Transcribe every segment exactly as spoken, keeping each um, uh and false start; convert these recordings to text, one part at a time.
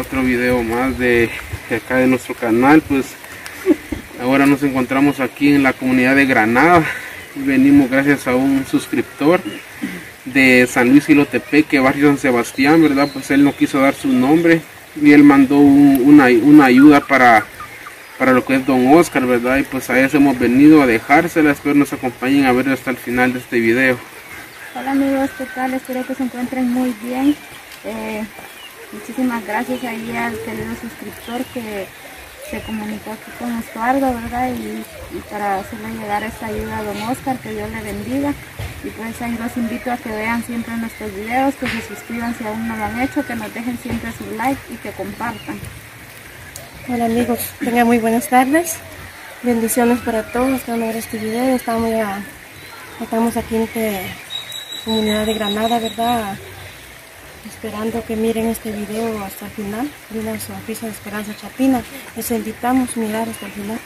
otro video más de, de acá de nuestro canal. Pues ahora nos encontramos aquí en la comunidad de Granada. Venimos gracias a un suscriptor de San Luis Jilotepeque, barrio San Sebastián, ¿verdad? Pues él no quiso dar su nombre y él mandó un, una, una ayuda para, para lo que es Don Oscar, ¿verdad? Y pues a eso hemos venido a dejársela. Espero nos acompañen a ver hasta el final de este video. Hola amigos, ¿qué tal? Espero que se encuentren muy bien. Eh, muchísimas gracias ahí al querido suscriptor que se comunicó aquí con Estuardo, ¿verdad? Y, y para hacerle llegar esta ayuda a Don Oscar, que Dios le bendiga. Y pues ahí los invito a que vean siempre nuestros videos, que se suscriban si aún no lo han hecho, que nos dejen siempre su like y que compartan. Hola amigos, tengan muy buenas tardes. Bendiciones para todos que van a ver este video. Estamos, ya, estamos aquí en esta comunidad de Granada, ¿verdad? Esperando que miren este video hasta el final. De una sonrisa de Esperanza Chapina. Les invitamos a mirar hasta el final.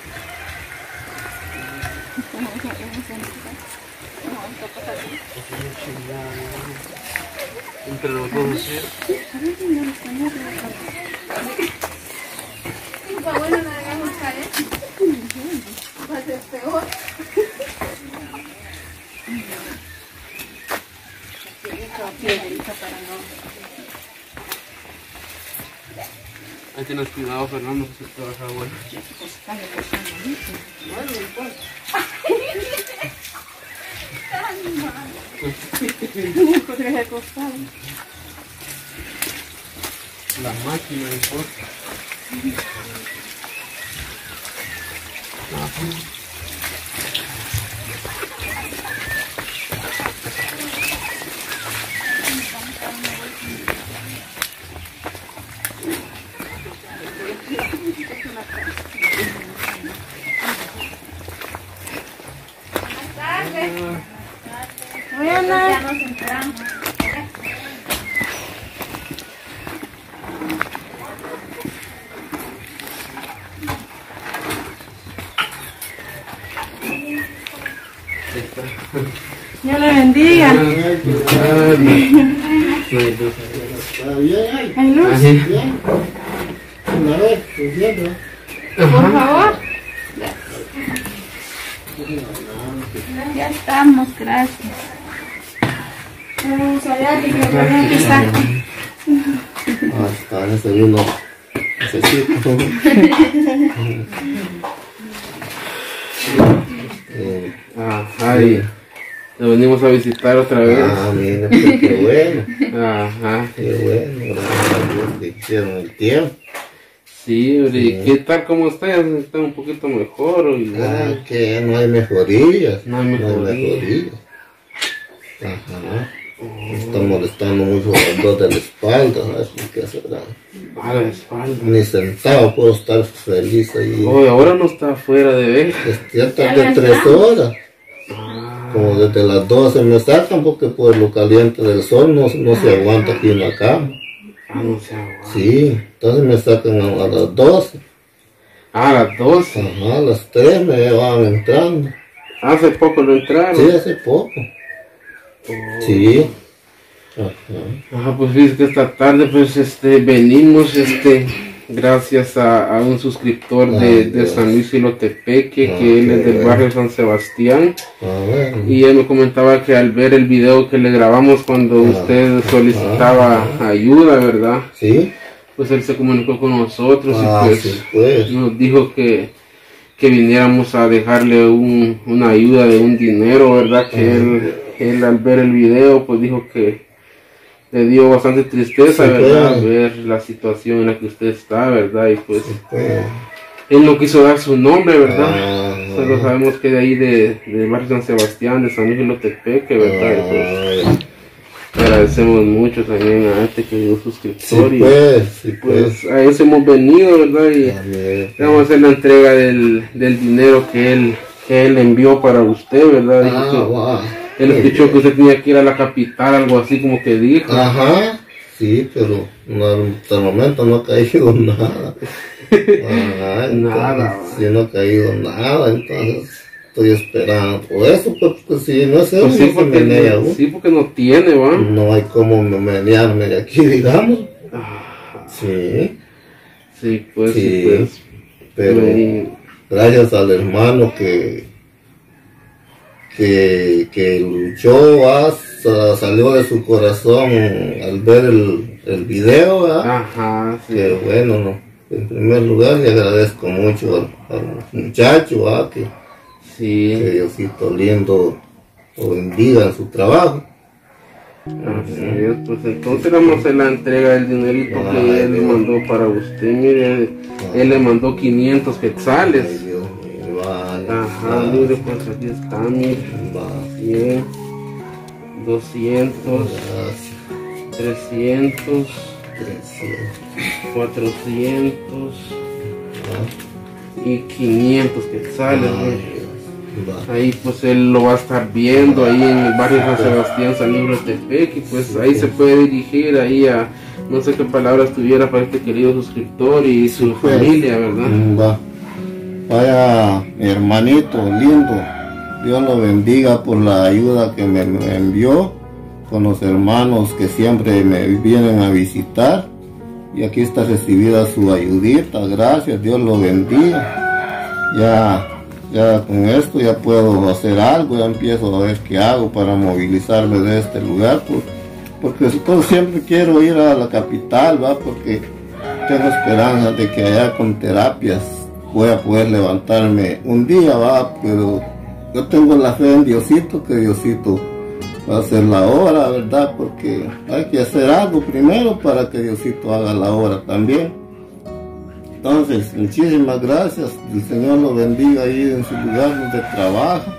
Entre los dos, ¿sí? Por favor, no me hagamos caer. Va a ser peor. Ahí tienes cuidado, Fernando, que se te baja agua. La máquina de importa. Buenas. Ya nos entramos. Dios le bendiga. Está bien, ¿Hay luz? bien. Una vez, entiendo. Por favor. Ya estamos, gracias. Vamos allá, que aquí está. Hasta ese uno necesito. eh, Ah, ay, lo venimos a visitar otra vez. ah, mira, pues, qué bueno. Ajá. Qué bueno, gracias a Dios que hicieron el tiempo. Sí, ¿y qué tal? ¿Cómo está? ¿Ya está un poquito mejor o igual? Ah, que no hay mejorías. No hay mejorías. mejorías. Ajá. Me está molestando mucho el dolor de la espalda, ¿sabes por qué será? A la espalda. Ni sentado puedo estar feliz ahí. Oh, ahora no está afuera de ver. Despierta de tres horas. Como desde las doce me sacan porque por lo caliente del sol no, no se aguanta aquí en la cama. Ah, no se aguanta. Sí, entonces me sacan a, a las doce. Ah, a las doce. Ajá, a las tres me van entrando. Hace poco lo entraron. Sí, hace poco. Oh. Sí. Ajá. Ajá, pues fíjate que esta tarde pues este venimos este gracias a, a un suscriptor de, de San Luis Jilotepeque, Ah, que él es del bueno. barrio San Sebastián. Ah, bueno. Y él me comentaba que al ver el video que le grabamos cuando Ah, usted solicitaba ah, ayuda, ¿verdad? Sí. Pues él se comunicó con nosotros Ah, y pues, sí, pues. nos dijo que, que viniéramos a dejarle un, una ayuda de un dinero, ¿verdad? Que Ah. él, él al ver el video pues dijo que le dio bastante tristeza, Sí, ¿verdad? pues. Ver la situación en la que usted está, ¿verdad? Y pues Sí, pues. él no quiso dar su nombre, ¿verdad? Ah, Solo sabemos que de ahí de, de barrio San Sebastián, de San Luis Jilotepeque, ¿verdad? Y pues Ah, agradecemos mucho también a este querido sí, suscriptor. Y pues. Sí, pues. pues a eso hemos venido, ¿verdad? Y También, le vamos a hacer la entrega del, del dinero que él, que él envió para usted, ¿verdad? Dijo Ah, que- wow. él escuchó que usted tenía que ir a la capital, algo así como que dijo. Ajá, sí, pero no, hasta el momento no ha caído nada. Ajá, entonces, Nada. sí, no ha caído nada, entonces estoy esperando por eso, pues, porque si no sé, Pues sí, no se porque, menea, no, ¿no? sí, porque no tiene, ¿va? No hay como menearme de aquí, digamos. Ah, Sí, Sí, pues, sí, sí, pues. pero Y, gracias al hermano que, que, que luchó, ¿va? Sa- salió de su corazón al ver el, el video, ¿va? ajá, sí. Que bueno, no, en primer lugar le agradezco mucho al, al muchacho, ¿va? Que, Sí. que Diosito lindo lo bendiga en su trabajo. Así es, pues entonces vamos a hacer la entrega del dinerito Ay, que él le Dios. mandó para usted. Mire, él le mandó quinientos Ay, quetzales. Dios mío, vale, Ajá, vale, mire, pues aquí está, mire. vale, cien, doscientos, gracias, trescientos, trescientos, cuatrocientos ¿va? y quinientos quetzales. Ay, mire. Dios, va. Ahí pues él lo va a estar viendo ahí en el barrio San Sebastián, San Luis Tepec, y pues ahí se puede dirigir ahí a, no sé qué palabras tuviera para este querido suscriptor y su Pues, familia, ¿verdad? mm, va. Vaya, mi hermanito lindo, Dios lo bendiga por la ayuda que me, me envió con los hermanos que siempre me vienen a visitar, y aquí está recibida su ayudita, gracias, Dios lo bendiga. Ya, ya con esto ya puedo hacer algo, ya empiezo a ver qué hago para movilizarme de este lugar, por, porque todo siempre quiero ir a la capital, va, porque tengo esperanza de que allá con terapias voy a poder levantarme un día, va, pero yo tengo la fe en Diosito, que Diosito va a hacer la obra, ¿verdad? Porque hay que hacer algo primero para que Diosito haga la obra también. Entonces, muchísimas gracias, el Señor lo bendiga ahí en su lugar donde trabaja,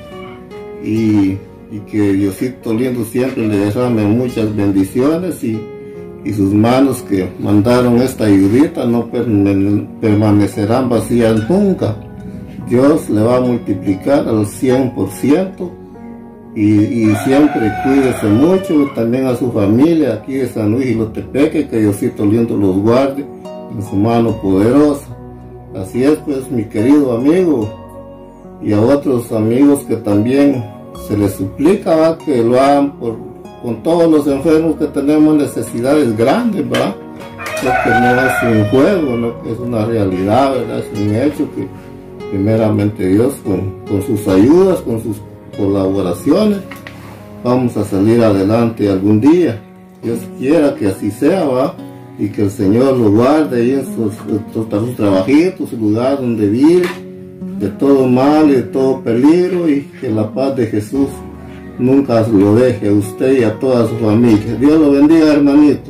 y, y que Diosito lindo siempre le derrame muchas bendiciones, y, y sus manos que mandaron esta ayudita no permane- permanecerán vacías nunca. Dios le va a multiplicar al cien por ciento, y, y siempre cuídese mucho, también a su familia aquí de San Luis Jilotepeque, que Diosito lindo los guarde en su mano poderosa. Así es, pues, mi querido amigo, y a otros amigos que también se les suplica, ¿va? Que lo hagan por, con todos los enfermos que tenemos necesidades grandes, ¿va? Porque no es un juego, ¿no? Que es una realidad, ¿verdad? Es un hecho que primeramente Dios con, con sus ayudas, con sus colaboraciones, vamos a salir adelante algún día. Dios quiera que así sea, ¿va? Y que el Señor lo guarde ahí en sus, sus, sus trabajitos, su lugar donde vive, de todo mal y de todo peligro, y que la paz de Jesús nunca lo deje a usted y a toda su familia. Dios lo bendiga, hermanito.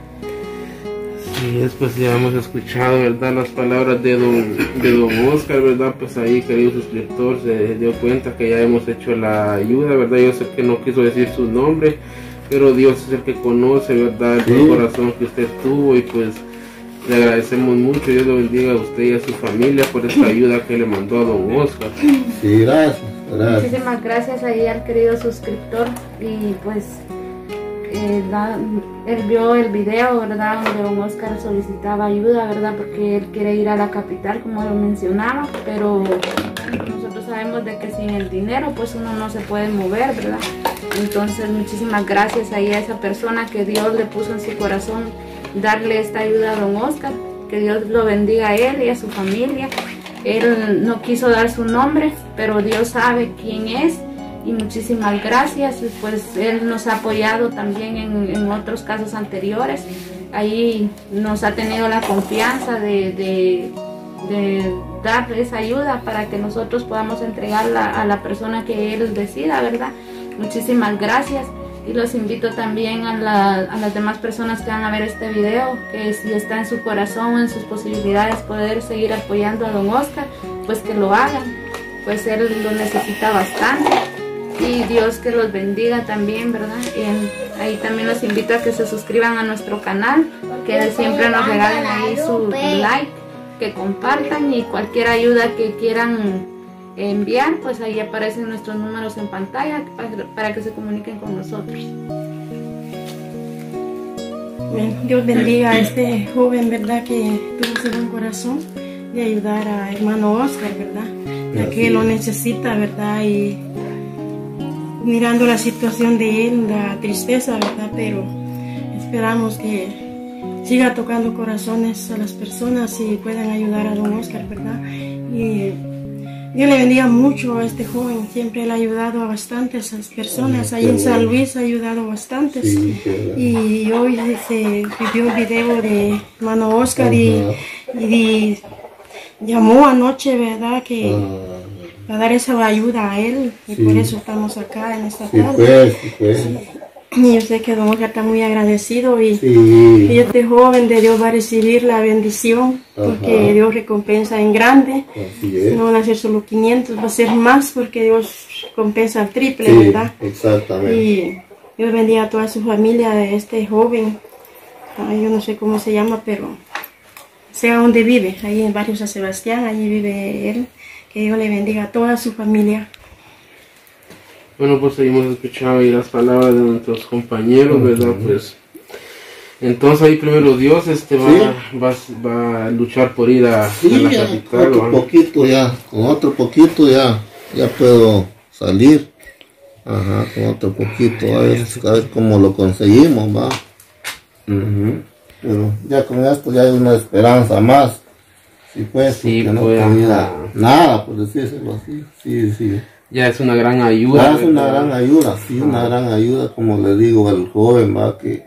Sí, después ya hemos escuchado, ¿verdad? Las palabras de don, de don Oscar, ¿verdad? Pues ahí, querido suscriptor, se dio cuenta que ya hemos hecho la ayuda, ¿verdad? Yo sé que no quiso decir su nombre, pero Dios es el que conoce, ¿verdad? El Sí. buen corazón que usted tuvo, y pues le agradecemos mucho. Dios lo bendiga a usted y a su familia por esta ayuda que le mandó a don Oscar. Sí, gracias, gracias. Muchísimas gracias ahí al querido suscriptor, y pues eh, da- él vio el video, ¿verdad? Donde don Oscar solicitaba ayuda, ¿verdad? Porque él quiere ir a la capital, como lo mencionaba, pero nosotros sabemos de que sin el dinero pues uno no se puede mover, ¿verdad? Entonces muchísimas gracias ahí a esa persona que Dios le puso en su corazón darle esta ayuda a don Oscar. Que Dios lo bendiga a él y a su familia. Él no quiso dar su nombre, pero Dios sabe quién es, y muchísimas gracias. Pues él nos ha apoyado también en, en otros casos anteriores. Ahí nos ha tenido la confianza de, de, de dar esa ayuda para que nosotros podamos entregarla a la persona que él decida, ¿verdad? Muchísimas gracias. Y los invito también a, la, a las demás personas que van a ver este video, que si está en su corazón o en sus posibilidades poder seguir apoyando a don Oscar, pues que lo hagan, pues él lo necesita bastante. Y Dios que los bendiga también, ¿verdad? Y ahí también los invito a que se suscriban a nuestro canal, que siempre nos regalen ahí su like, que compartan, y cualquier ayuda que quieran enviar, pues ahí aparecen nuestros números en pantalla para, para que se comuniquen con nosotros. Bueno, Dios bendiga a este joven, ¿verdad? Que tuvo ese buen corazón de ayudar a hermano Oscar, ¿verdad? Ya que lo necesita, ¿verdad? Y mirando la situación de él, la tristeza, ¿verdad? Pero esperamos que siga tocando corazones a las personas y puedan ayudar a don Oscar, ¿verdad? Y Dios le bendiga mucho a este joven, siempre él ha ayudado a bastantes personas, ahí en San Luis ha ayudado a bastantes. Sí, y hoy se vivió un video de hermano Oscar y, y llamó anoche, ¿verdad? Que para dar esa ayuda a él, y sí, por eso estamos acá en esta tarde. Sí, pues, sí, pues. Sí. Y yo sé que don Oscar está muy agradecido y, sí, y este joven de Dios va a recibir la bendición, porque ajá, Dios recompensa en grande. No van a ser solo quinientos, va a ser más, porque Dios recompensa al triple, sí, ¿verdad? Exactamente. Y Dios bendiga a toda su familia de este joven. Ah, yo no sé cómo se llama, pero sea donde vive, ahí en Barrio San Sebastián, allí vive él. Que Dios le bendiga a toda su familia. Bueno, pues seguimos escuchando ahí las palabras de nuestros compañeros, ¿verdad? Pues entonces ahí primero Dios este va, sí, va, va a luchar por ir a, sí, a la ya, capital. Otro ¿no? poquito ya, con otro poquito ya, ya puedo salir. Ajá, con otro poquito, a ver, a ver cómo lo conseguimos, va. Uh-huh. Pero ya con esto ya hay una esperanza más. Sí, pues, sí, no pues, tenía nada, por decírselo así. Sí, sí. Ya es una gran ayuda. Ya es una ¿verdad? gran ayuda, sí, una ah. gran ayuda, como le digo al joven, va, que,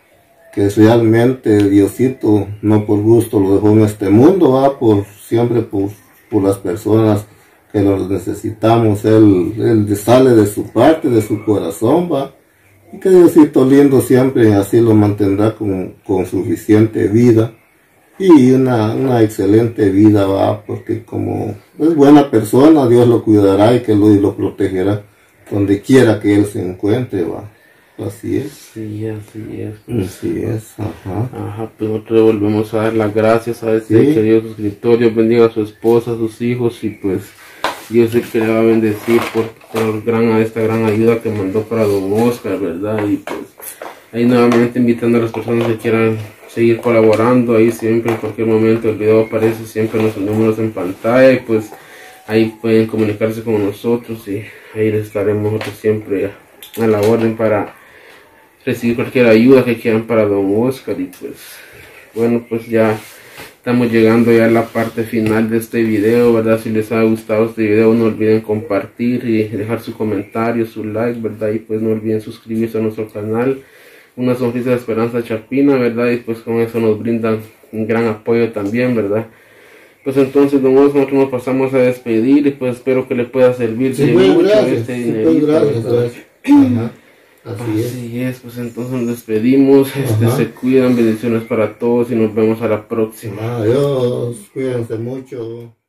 que realmente Diosito no por gusto lo dejó en este mundo, va, por siempre por, por las personas que nos necesitamos, él, él sale de su parte, de su corazón, va, y que Diosito lindo siempre así lo mantendrá con, con suficiente vida. Y una, una excelente vida, va, porque como es buena persona, Dios lo cuidará y que lo, y lo protegerá donde quiera que él se encuentre, va. Así es. Sí, así es. Pues, así es, ajá. Ajá, pues nosotros volvemos a dar las gracias a este sí, querido suscriptor. Dios bendiga a su esposa, a sus hijos, y pues Dios sé que le va a bendecir por, por gran, esta gran ayuda que mandó para don Oscar, ¿verdad? Y pues ahí nuevamente invitando a las personas que quieran seguir colaborando, ahí siempre en cualquier momento el video aparece siempre nuestros números en pantalla, y pues ahí pueden comunicarse con nosotros y ahí les estaremos nosotros siempre a la orden para recibir cualquier ayuda que quieran para don Oscar. Y pues bueno, pues ya estamos llegando ya a la parte final de este video, ¿verdad? Si les ha gustado este video, no olviden compartir y dejar su comentario, su like, ¿verdad? Y pues no olviden suscribirse a nuestro canal. Una sonrisa de Esperanza Chapina, ¿verdad? Y pues con eso nos brindan un gran apoyo también, ¿verdad? Pues entonces, don Oscar, nosotros nos pasamos a despedir y pues espero que le pueda servir sí, mucho gracias, este sí, dinerito, gracias, ¿verdad? Ajá. Así, Así es. es, pues entonces nos despedimos, este, se cuidan, bendiciones para todos y nos vemos a la próxima. Adiós, cuídense mucho.